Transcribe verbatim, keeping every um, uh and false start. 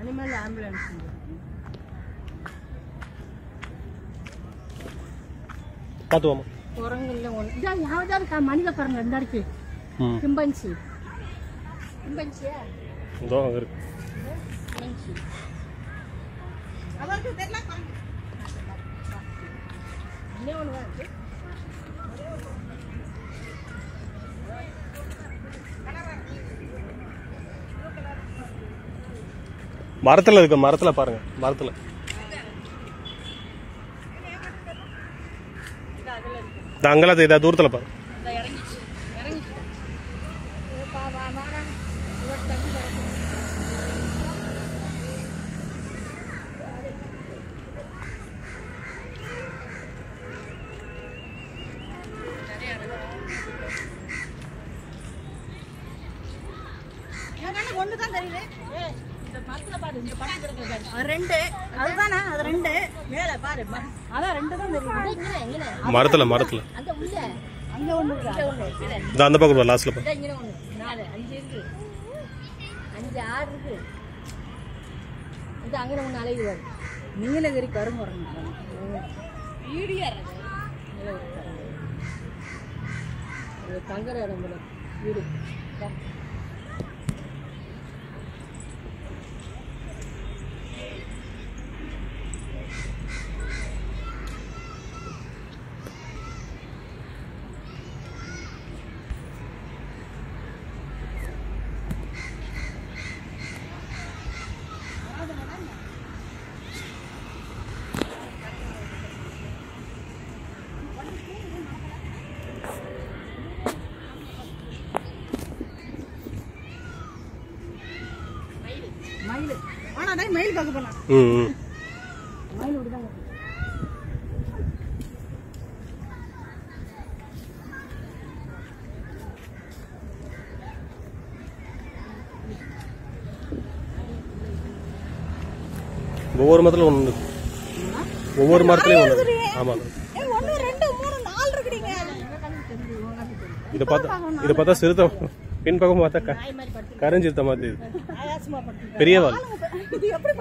Animal ambulance பார்த்துவோமா? குரங்கு இல்லை ஒன்று இதான் யாவது இருக்கா மனித குரங்கு இந்த இருக்கு கிம்பன்சி கிம்பன்சியா இதோ அங்கே இருக்கு கிம்பன்சி அவருக்கு தெரியல இன்னே ஒன்று இருக்கு மரத்தில் இருக்கு, மரத்தில் பாருங்க, மரத்தில் அங்கெல்லாம் தெரியுதா? தூரத்தில் பாருங்க. மரத்துல மரத்துல அந்த பக்கம் லாஸ்ட்ல நீலகிரி கருங்குரங்கு தங்குற இடம் வீடு மயில் ஆனா மயில் பார்க்க போலாம். ம் மயில் விடுதாங்க. ஒவ்வொரு மரத்துல ஒன்று ஒவ்வொரு மரத்துலயும் ஒன்று. ஆமாம் ஒன்று ரெண்டு மூணு நாலு இருக்குறீங்க. இதை பார்த்தா இதை பார்த்தா சிறுத்தை பின்பக்கம் பார்த்தா கரைஞ்சிருத்த மாதிரி பெரிய வால். இது எப்படி